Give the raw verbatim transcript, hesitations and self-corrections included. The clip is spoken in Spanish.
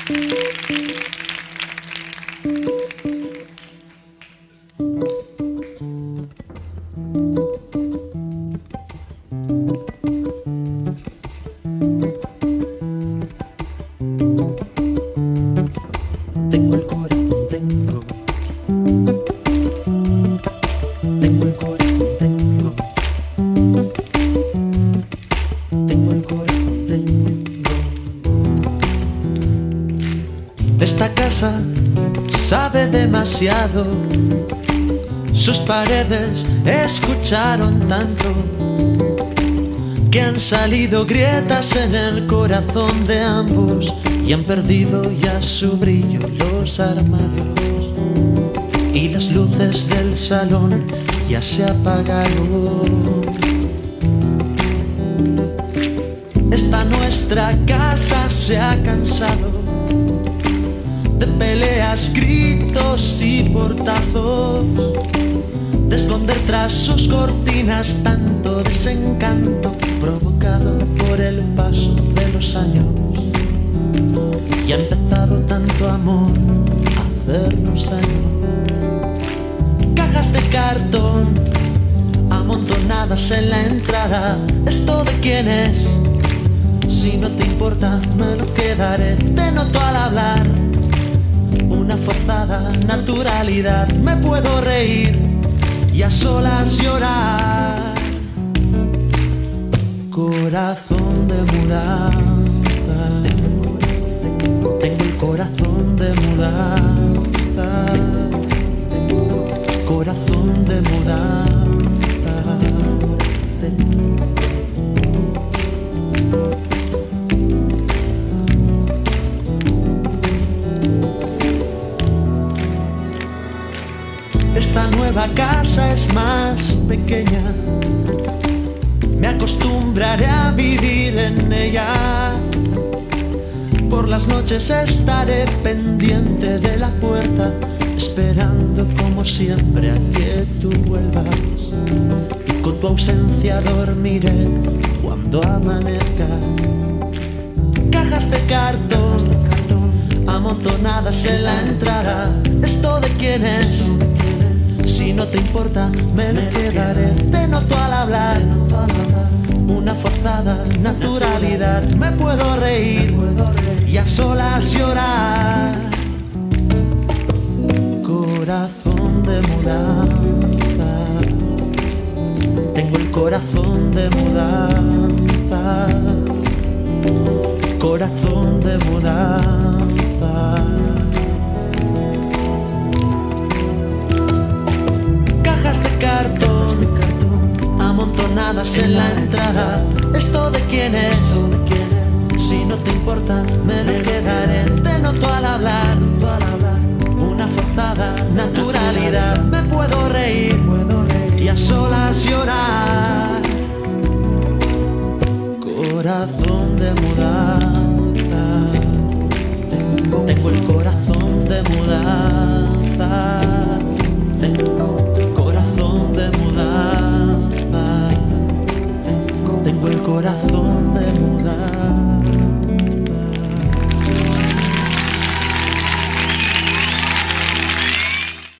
Tengo el corazón, tengo. Tengo el corazón, tengo. Tengo el corazón, tengo. Esta casa sabe demasiado. Sus paredes escucharon tanto que han salido grietas en el corazón de ambos y han perdido ya su brillo los armarios y las luces del salón ya se apagaron. Esta nuestra casa se ha cansado de peleas, gritos y portazos, de esconder tras sus cortinas tanto desencanto provocado por el paso de los años. Y ha empezado tanto amor a hacernos daño. Cajas de cartón amontonadas en la entrada. ¿Esto de quién es? Si no te importa me lo quedaré. Te noto al hablar una forzada naturalidad. Me puedo reír y a solas llorar. Corazón de mudanza, tengo el corazón de mudanza, corazón de mudanza. Esta nueva casa es más pequeña. Me acostumbraré a vivir en ella. Por las noches estaré pendiente de la puerta, esperando como siempre a que tú vuelvas. Y con tu ausencia dormiré cuando amanezca. Cajas de cartón amontonadas en la entrada. ¿Esto de quién es? Si no te importa, me lo quedaré. Te noto al hablar una forzada naturalidad. Me puedo reír y a solas llorar. Corazón de mudanza, tengo el corazón de mudanza, corazón de mudanza. Cajas de cartón amontonadas en la entrada. ¿Esto de quién es? Si no te importa, me lo quedaré. Te noto al hablar una forzada naturalidad. Me puedo reír y a solas llorar. Corazón de mudanza.